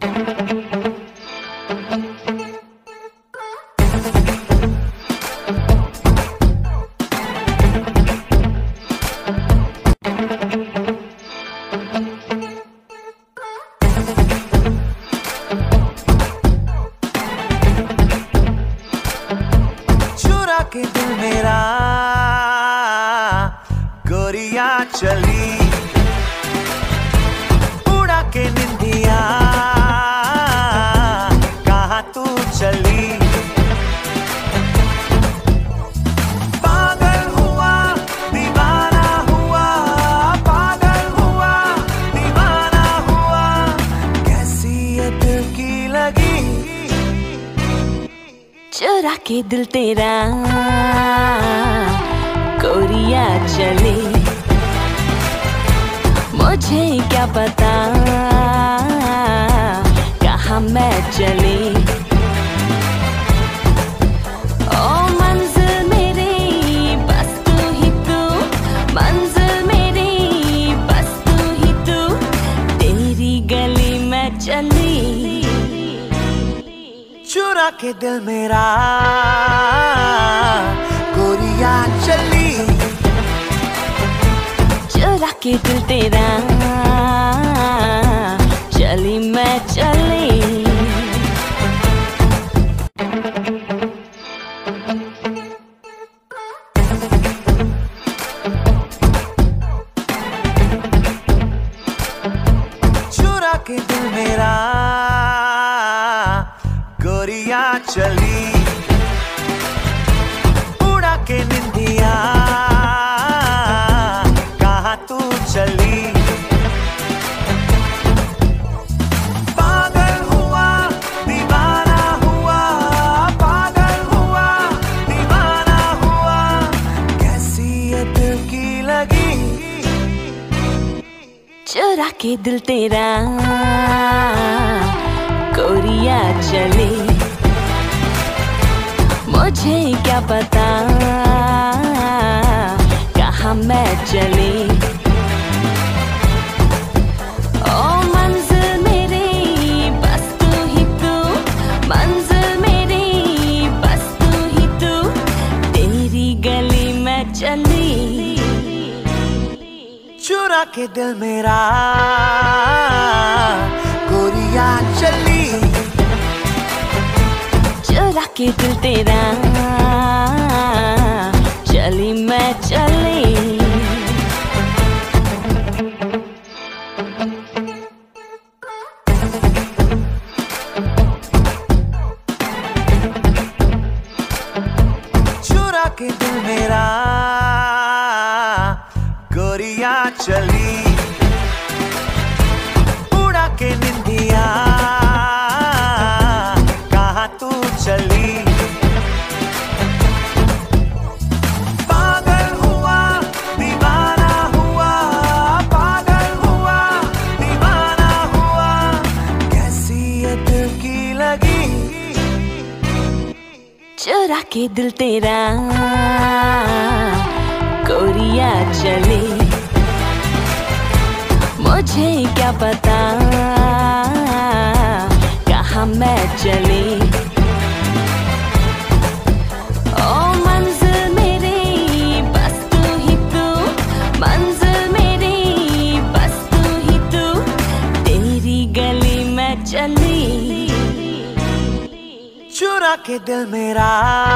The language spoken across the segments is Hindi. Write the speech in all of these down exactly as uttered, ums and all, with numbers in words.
चुरा के दिल मेरा गोरिया चली, उड़ा के निंदिया कहाँ तू चली। पागल हुआ दीवाना हुआ, पागल हुआ दीवाना हुआ, कैसी ये दिल की लगी। चुरा के दिल तेरा गोरिया चली, मुझे क्या पता कहाँ मैं चली। ओ मंजिल मेरी बस तू ही तू, मंजिल मेरी बस तू ही तू, तेरी गली में चली। चुरा के दिल मेरा गोरिया चली, चुरा के दिल तेरा चली मैं चली। चुरा के दिल मेरा गोरिया चली, उड़ा के निंदिया कहाँ तू चली। पागल हुआ दीवाना हुआ, पागल हुआ दीवाना हुआ, कैसी ये दिल की लगी। चुरा के दिल तेरा गोरिया चली, मुझे क्या पता कहाँ मैं चली। ओ मंजिल मेरी बस तू ही तू, मंजिल मेरी बस तू ही तू, तेरी गली में चली। चुरा के दिल मेरा गोरिया चली, चुरा के दिल तेरा चली मैं चली। चुरा के दिल मेरा गोरिया चली, उड़ा के निंदिया कहाँ तू चली। पागल हुआ दीवाना हुआ, पागल हुआ दीवाना हुआ, कैसी ये दिल की लगी। चुरा के दिल तेरा गोरिया चली, मुझे क्या पता कहाँ मैं चली। ओ मंजिल मेरी बस तू ही तू, मंजिल मेरी बस तू ही तू, तेरी गली में चली। चुरा के दिल मेरा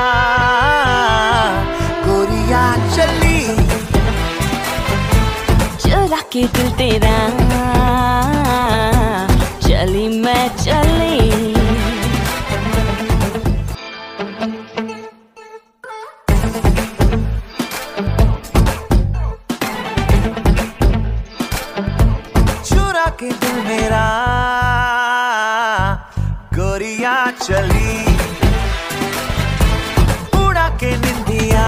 गोरिया चली, चुरा के दिल तेरा चली मैं चली। चुरा के दिल मेरा गोरिया चली, उड़ा के निंदिया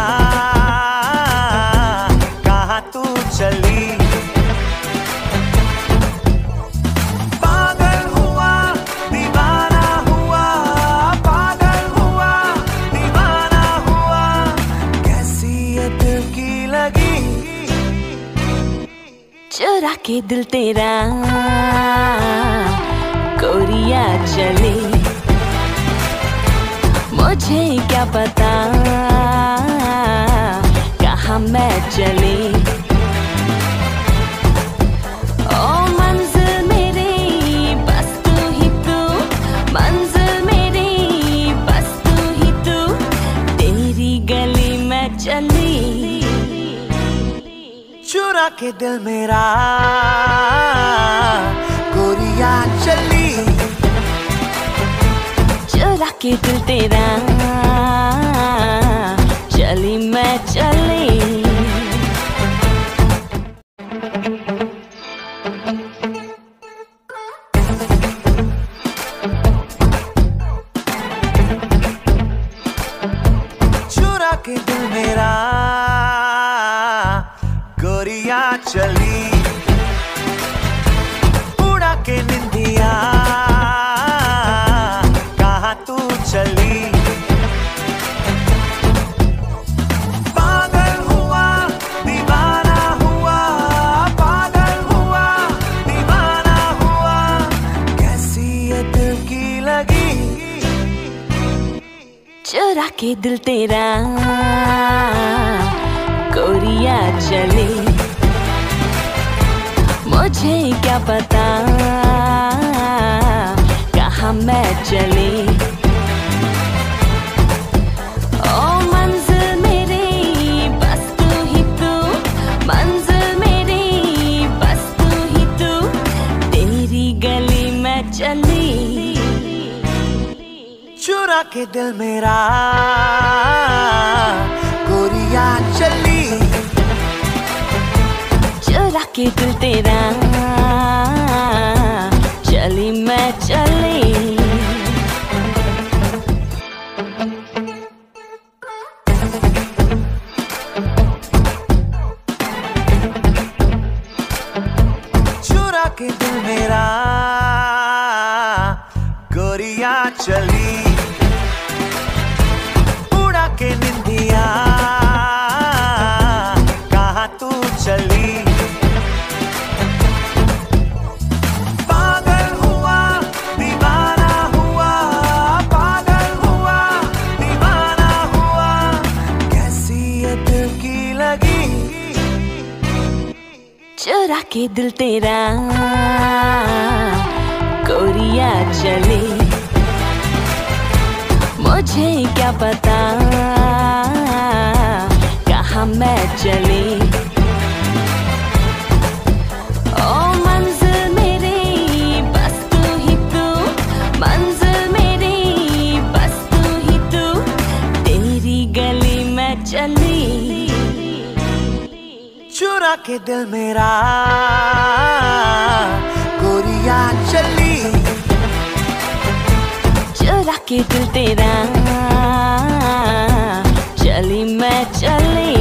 कहाँ तू चली। पागल हुआ दीवाना हुआ, पागल हुआ दीवाना हुआ, कैसी ये दिल की लगी। चुरा के दिल तेरा गोरिया चली, मुझे क्या पता कहाँ मैं चली। ओ मंजिल मेरी बस तू ही तू, मंजिल मेरी बस तू ही तू, तेरी गली में चली, चुरा के दिल मेरा गोरिया चली, चुरा के दिल तेरा चली मैं चली। चुरा के दिल मेरा गोरिया चली, उड़ा के निंदिया कहाँ तू चली। पागल हुआ दीवाना हुआ, पागल हुआ दीवाना हुआ, कैसी ये दिल की लगी। चुरा के दिल तेरा गोरिया चली, मुझे क्या पता कहाँ मैं चली। ओ मंजिल मेरी बस तू ही तू, मंजिल मेरी बस तू ही तू, तेरी गली में चली, चुरा के दिल मेरा गोरिया चली, चुरा के दिल तेरा चली मैं चली। चुरा के दिल मेरा गोरिया चली, उड़ा के निंदिया कहाँ तू चली। पागल हुआ दीवाना हुआ, पागल हुआ दीवाना हुआ, कैसी ये दिल की लगी। चुरा के दिल तेरा गोरिया चली, मुझे क्या पता कहाँ मैं चली। ओ मंजिल मेरी बस तू ही तू, मंजिल मेरी बस तू ही तू, तेरी गली में चली, चुरा के दिल मेरा गोरिया चली, चुरा के दिल तेरा चली मैं चली।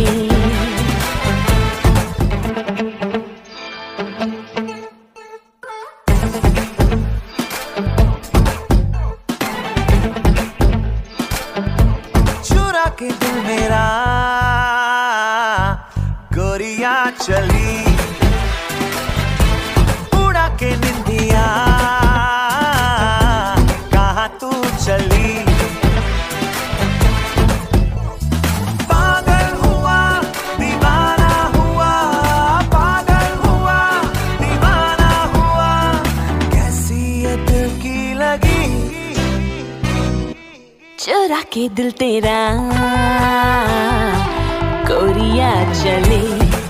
चुरा के दिल मेरा गोरिया चली, उड़ा के निंदिया कहाँ तू चली। पागल हुआ दीवाना हुआ, पागल हुआ दीवाना हुआ, कैसी ये दिल की लगी। चुरा के दिल तेरा गोरिया चली,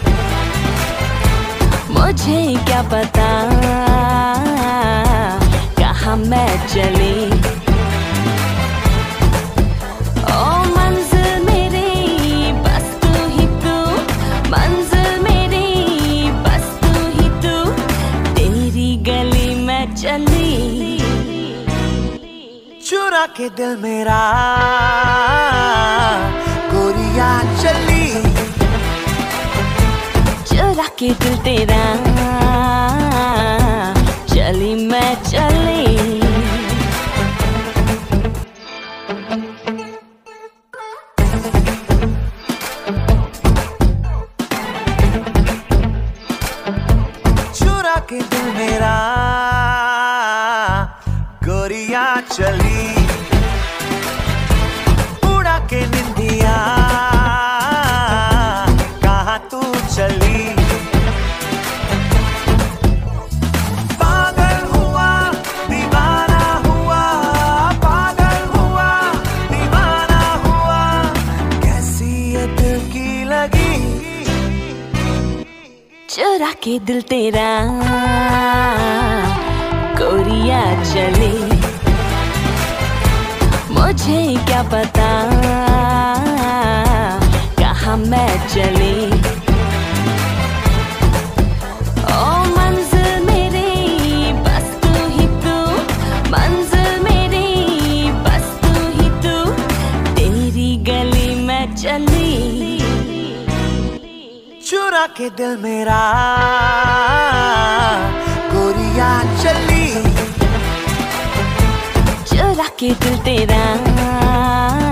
मुझे क्या पता कहाँ मैं चली। ओ मंजिल मेरी बस तू ही तू, मंजिल मेरी बस तू ही तू, तेरी गली में चली, चुरा के दिल मेरा गोरिया चली, चुरा के दिल तेरा चली मैं चली। चुरा के दिल मेरा चली उड़ा के निंदिया कहाँ तू चली पागल हुआ दीवाना हुआ पागल हुआ दीवाना हुआ कैसी ये दिल की लगी चुरा के दिल तेरा गोरिया चली मुझे क्या पता कहाँ मैं चली ओ मंजिल मेरी बस तू ही तू मंजिल मेरी बस तू ही तू तेरी गली में चली चुरा के दिल मेरा गोरिया चली चुरा के दिल तेरा